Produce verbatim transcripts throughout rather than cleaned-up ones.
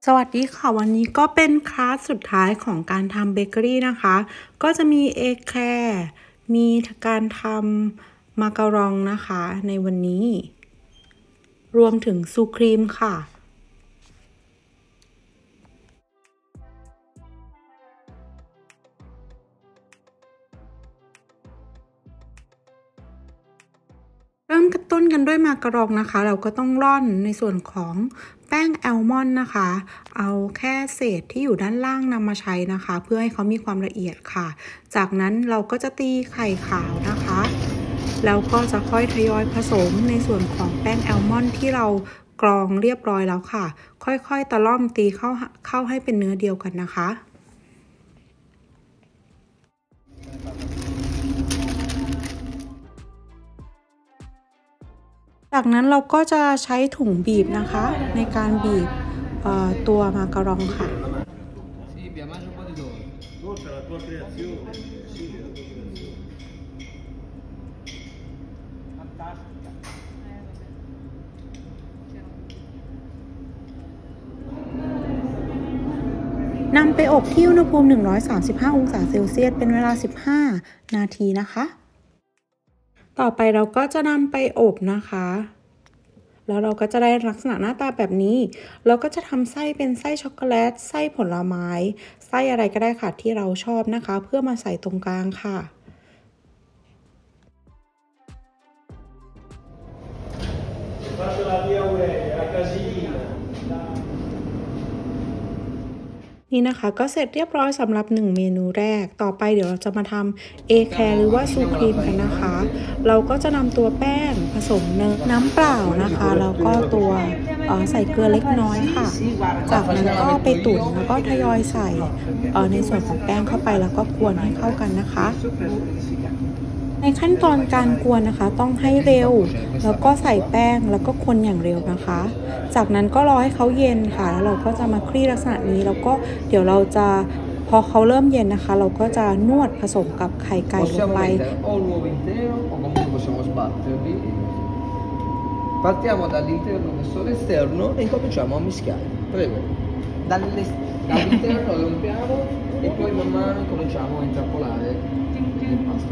สวัสดีค่ะวันนี้ก็เป็นคลาสสุดท้ายของการทำเบเกอรี่นะคะก็จะมีเอแคร์มีการทำมาการองนะคะในวันนี้รวมถึงซูครีมค่ะเริ่มต้นกันด้วยมาการองนะคะเราก็ต้องร่อนในส่วนของแป้งแอลมอนด์นะคะเอาแค่เศษที่อยู่ด้านล่างนำมาใช้นะคะเพื่อให้เขามีความละเอียดค่ะจากนั้นเราก็จะตีไข่ขาวนะคะแล้วก็จะค่อยทยอยผสมในส่วนของแป้งแอลมอนด์ที่เรากรองเรียบร้อยแล้วค่ะค่อยๆตะล่อมตีเข้าเข้าให้เป็นเนื้อเดียวกันนะคะจากนั้นเราก็จะใช้ถุงบีบนะคะในการบีบตัวมาการองค่ะนำไปอบที่อุณหภูมิหนึ่งร้อยสามสิบห้าองศาเซลเซียสเป็นเวลาสิบห้านาทีนะคะต่อไปเราก็จะนำไปอบนะคะแล้วเราก็จะได้ลักษณะหน้าตาแบบนี้เราก็จะทำไส้เป็นไส้ช็อกโกแลตไส้ผลไม้ไส้อะไรก็ได้ค่ะที่เราชอบนะคะเพื่อมาใส่ตรงกลางค่ะนี่นะคะก็เสร็จเรียบร้อยสำหรับหนึ่งเมนูแรกต่อไปเดี๋ยวเราจะมาทำเอแคร์หรือว่าซูครีมกันนะคะเราก็จะนำตัวแป้งผสมน้ำเปล่านะคะแล้วก็ตัวใส่เกลือเล็กน้อยค่ะจากนั้นก็ไปตุ๋นแล้วก็ทยอยใส่ในส่วนของแป้งเข้าไปแล้วก็กวนให้เข้ากันนะคะในขั้นตอนการกวนนะคะต้องให้เร็วแล้วก็ใส่แป้งแล้วก็คนอย่างเร็วนะคะจากนั้นก็รอให้เขาเย็นค่ะแล้วเราก็จะมาคลี่ลักษณะนี้แล้วก็เดี๋ยวเราจะพอเขาเริ่มเย็นนะคะเราก็จะนวดผสมกับไข่ไก่ลงไป Partiamo dall'interno verso l'esterno e incominciamo a mischiare. Prego. Dall'interno lo rompiamo e poi man mano cominciamo a intrappolare l'impasto.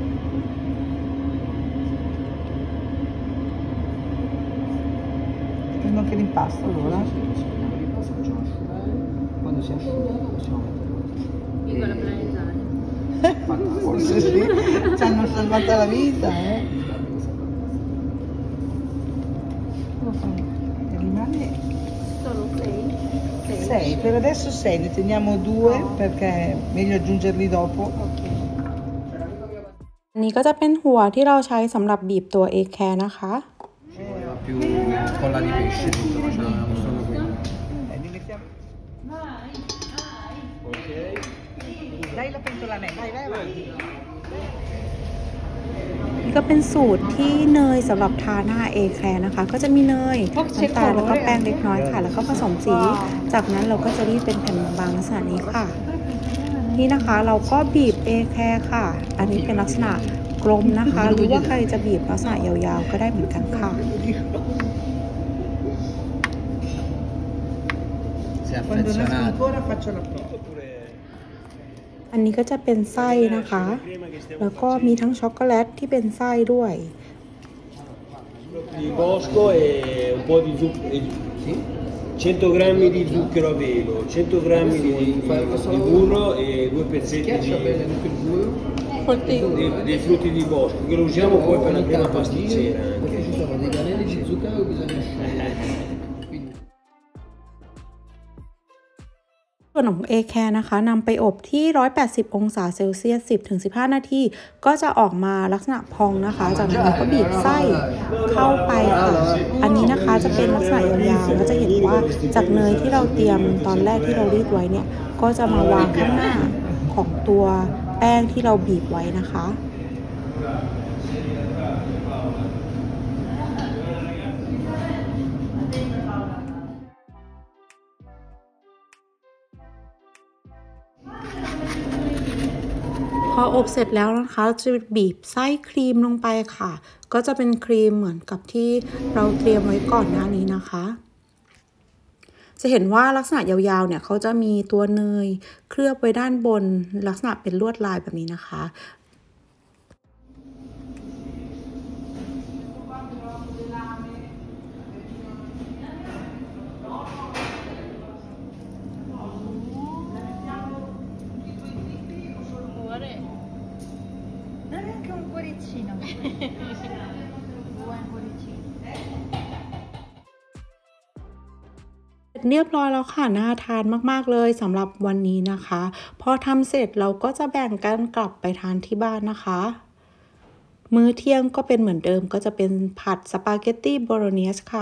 Prendo anche l'impasto allora? Sì, sì, prendiamo l'impasto, facciamo asciugare. Quando si è asciugato possiamo mettere piccola planetaria. Forse sì, ci hanno salvato la vita, eh? Rimane solo sei? sei, per adesso sei, ne teniamo due perché è meglio aggiungerli dopo. อันนี้ก็จะเป็นหัวที่เราใช้สำหรับบีบตัวเอแคร์นะคะ più colla di pesce tutto, facciamo solo quello. Ok. Dai la pentola a me, vai, vai avanti. นี่ก็เป็นสูตรที่เนยสำหรับทาหน้าเอแคร์นะคะก็จะมีเนยน้ำตาลแล้วก็แป้งเล็กน้อยค่ะแล้วก็ผสมสีจากนั้นเราก็จะรีดเป็นแผ่นบางๆลักษณะนี้ค่ะนี่นะคะเราก็บีบเอแคร์ค่ะอันนี้เป็นลักษณะกลมนะคะหรือว่าใครจะบีบลักษณะยาวๆก็ได้เหมือนกันค่ะอันนี้ก็จะเป็นไส้นะคะแล้วก็มีทั้งช็อกโกแลตที่เป็นไส้ด้วย di bosco e un po' di zucchero, cento grammi di zucchero a velo, cento grammi di, di burro e due pezzetti di, dei, dei frutti di bosco che lo usiamo poi per la crema pasticcera. Perché ci sono dei granelli di zucchero che bisogna asciugare. ส่วนของเอแคร์นะคะนำไปอบที่หนึ่งร้อยแปดสิบองศาเซลเซียส สิบถึงสิบห้า นาทีก็จะออกมาลักษณะพองนะคะจากนั้นเราก็บีบไส้เข้าไปค่ะอันนี้นะคะจะเป็นลักษณะยาวๆแล้วจะเห็นว่าจากเนยที่เราเตรียมตอนแรกที่เรารีดไว้เนี่ยก็จะมาวางข้างหน้าของตัวแป้งที่เราบีบไว้นะคะพออบเสร็จแล้วนะคะจะบีบไส้ครีมลงไปค่ะก็จะเป็นครีมเหมือนกับที่เราเตรียมไว้ก่อนหน้านี้นะคะจะเห็นว่าลักษณะยาวๆเนี่ยเขาจะมีตัวเนยเคลือบไว้ด้านบนลักษณะเป็นลวดลายแบบนี้นะคะเรียบร้อยแล้วค่ะน่าทานมากๆเลยสำหรับวันนี้นะคะพอทำเสร็จเราก็จะแบ่งกันกลับไปทานที่บ้านนะคะมื้อเที่ยงก็เป็นเหมือนเดิมก็จะเป็นผัดสปาเกตตี้โบโลเนสค่ะ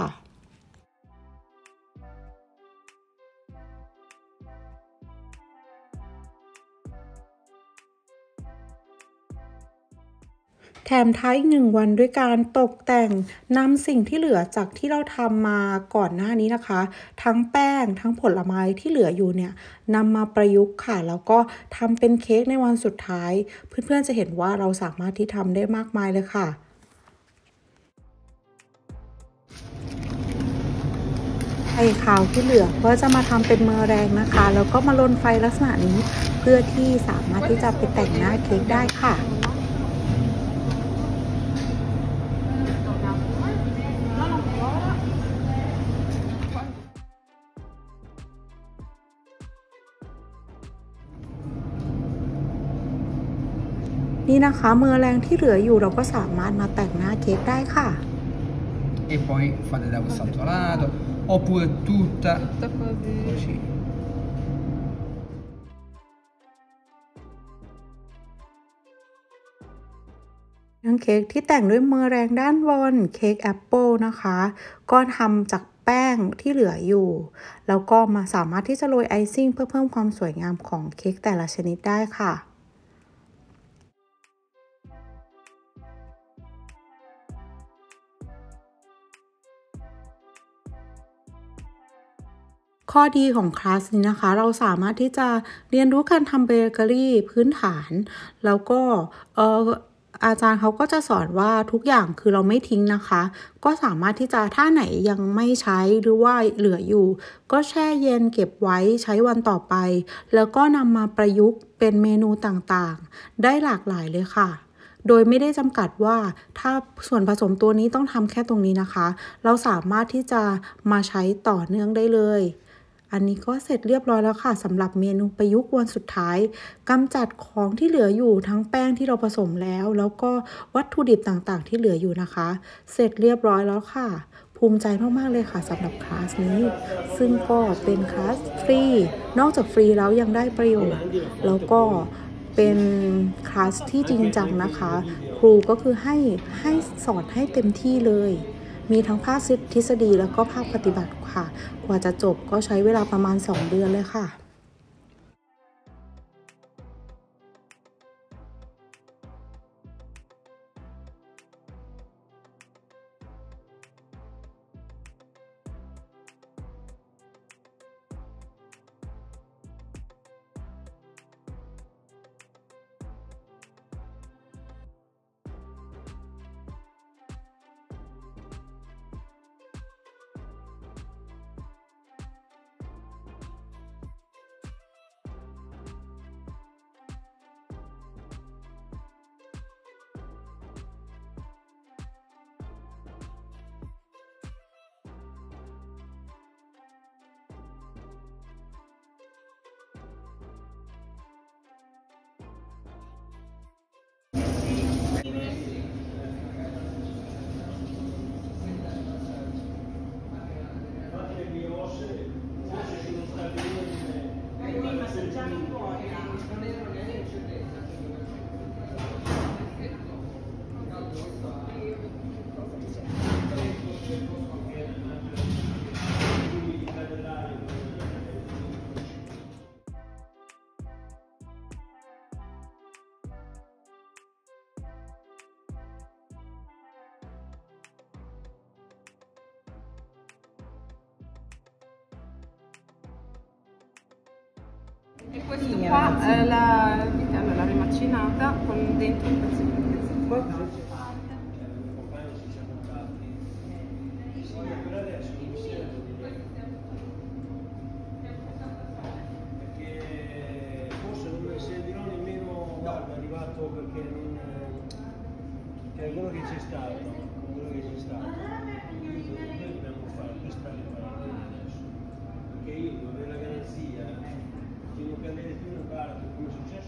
แถมท้ายอีกหนึ่งวันด้วยการตกแต่งนำสิ่งที่เหลือจากที่เราทำมาก่อนหน้านี้นะคะทั้งแป้งทั้งผลไม้ที่เหลืออยู่เนี่ยนำมาประยุกต์ค่ะแล้วก็ทำเป็นเค้กในวันสุดท้ายเพื่อนๆจะเห็นว่าเราสามารถที่ทำได้มากมายเลยค่ะไข่ขาวที่เหลือก็จะมาทำเป็นเมอแรงนะคะแล้วก็มาลนไฟลักษณะนี้เพื่อที่สามารถที่จะไปแต่งหน้าเค้กได้ค่ะนี่นะคะเมอแรงที่เหลืออยู่เราก็สามารถมาแต่งหน้าเค้กได้ค่ะ e poi fate da quest'altro lato oppure tutta così ทั้งเค้กที่แต่งด้วยเมอแรงด้านบนเค้กแอปเปิลนะคะก็ทำจากแป้งที่เหลืออยู่แล้วก็มาสามารถที่จะโรยไอซิ่งเพื่อเพิ่มความสวยงามของเค้กแต่ละชนิดได้ค่ะข้อดีของคลาสนี้นะคะเราสามารถที่จะเรียนรู้การทำเบเกอรี่พื้นฐานแล้วก็เอ่ออาจารย์เขาก็จะสอนว่าทุกอย่างคือเราไม่ทิ้งนะคะก็สามารถที่จะถ้าไหนยังไม่ใช้หรือว่าเหลืออยู่ก็แช่เย็นเก็บไว้ใช้วันต่อไปแล้วก็นำมาประยุกต์เป็นเมนูต่างๆได้หลากหลายเลยค่ะโดยไม่ได้จำกัดว่าถ้าส่วนผสมตัวนี้ต้องทำแค่ตรงนี้นะคะเราสามารถที่จะมาใช้ต่อเนื่องได้เลยอันนี้ก็เสร็จเรียบร้อยแล้วค่ะสำหรับเมนูประยุกต์วันสุดท้ายกำจัดของที่เหลืออยู่ทั้งแป้งที่เราผสมแล้วแล้วก็วัตถุดิบต่างๆที่เหลืออยู่นะคะเสร็จเรียบร้อยแล้วค่ะภูมิใจมากๆเลยค่ะสำหรับคลาสนี้ซึ่งก็เป็นคลาสฟรีนอกจากฟรีแล้วยังได้ประโยชน์แล้วก็เป็นคลาสที่จริงจังนะคะครูก็คือให้ให้สอนให้เต็มที่เลยมีทั้งภาคทฤษฎีแล้วก็ภาคปฏิบัติค่ะกว่าจะจบก็ใช้เวลาประมาณสองเดือนเลยค่ะ E questo qua è la vitella, la rimacinata con dentro un pezzo di pezzo. è quello che c'è stato, quello che c'è stato. Noi dobbiamo fare questa riparazione adesso, perché io dovrei la garanzia di non cadere più nel baratro come è successo